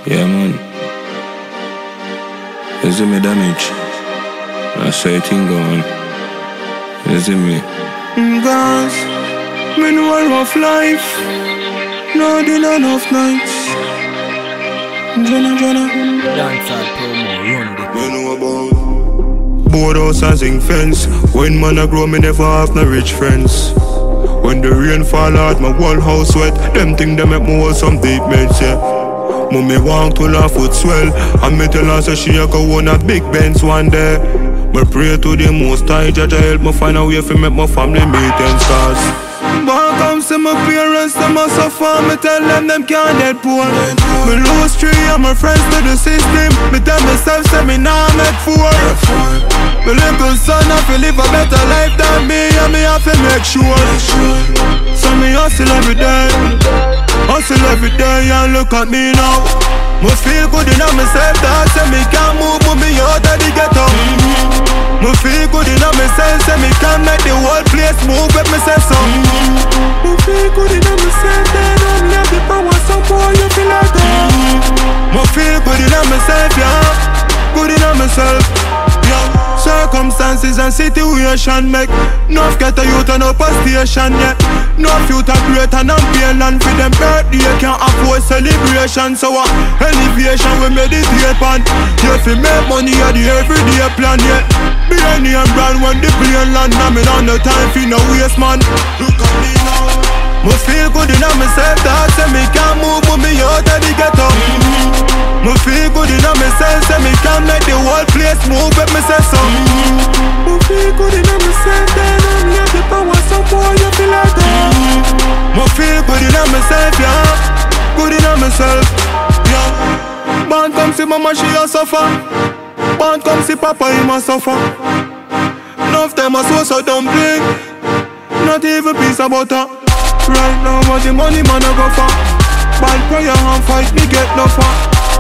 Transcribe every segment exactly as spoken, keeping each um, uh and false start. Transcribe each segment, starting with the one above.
Yeah, man. You see me damage? That's how you think going. You see me? Cause me know a rough life, no deal enough nights. Jenna, Jenna Dancehall promo, run the me know about boardhouse and zinc fence. When man a grow, me never have no rich friends. When the rain fall out, my whole house wet. Them think they make me hold some deep meds, yeah. Mommy walk till her foot swell, and me tell her so she a go on a big Benz one day. Me pray to the Most High, Jah Jah help me find a way fi make my family meet them scars. Back come see my parents, them a suffer. Me tell them them can't dead poor. Me lose three of my friends to the system. Me tell myself say me nah make four. My little son have to live a better life than me, and me have to make sure. So me hustle every day, hustle every day, and look at me now. Must feel good enough myself that say me can't move, but me out of the ghetto. Mm-hmm. Must feel good enough myself, say me can't make the whole place move with me say so. Mm-hmm. Must feel good enough myself that I'm left the power, some boy you feel like that. Mm-hmm. Must feel good enough myself, yeah, good enough myself, yeah. Circumstances and situation make enough get a youth and up a station, yeah. Enough youth are great and I'm paying land for them birthday can't afford celebration. So what uh, elevation we meditate on. You fi make money at the everyday plan, yeah. Be a name brand when the plane land, and me not no time for no waste, man. Look at me now. Must feel good enough myself that say me can't move, but me out of the ghetto. Mm-hmm. Must feel good enough myself, say me can't make the whole place move with me say so. Mm-hmm. Must feel good enough myself that I'm left the power, some boy you feel like that. Mm-hmm. Must feel good enough myself, yeah, good enough myself, yeah. Born come see mama, she a suffer. Born come see papa, he must suffer. Enough time I saw so dumpling, not even piece of butter. Right now what the money man a go for. Bad prayer and fight me get no far,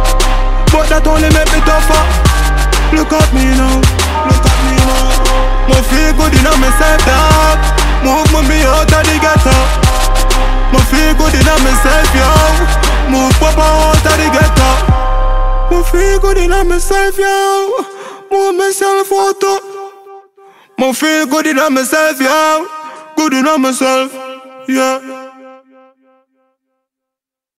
but that only make me tougher. Look at me now, look at me now. Me feel good enough myself, dog. Move me out of the ghetto. Me feel good enough myself, yo. Move papa out of the ghetto. Me feel good enough myself, yo. Move myself out of. Me feel good enough myself, yo. Good enough myself, yeah.